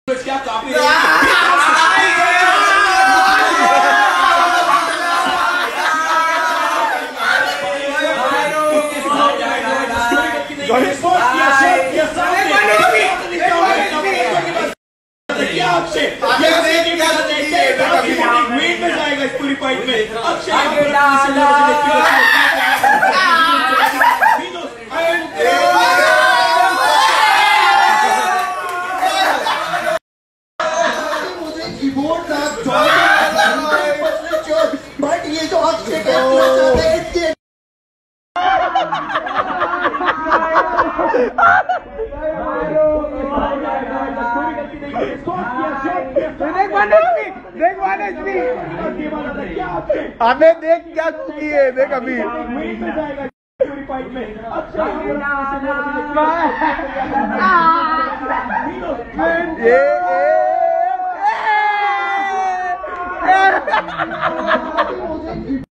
क्या काफी इस पूरी फाइट में बट ये जो अक्षय हमें देख क्या की है, देख अभी ये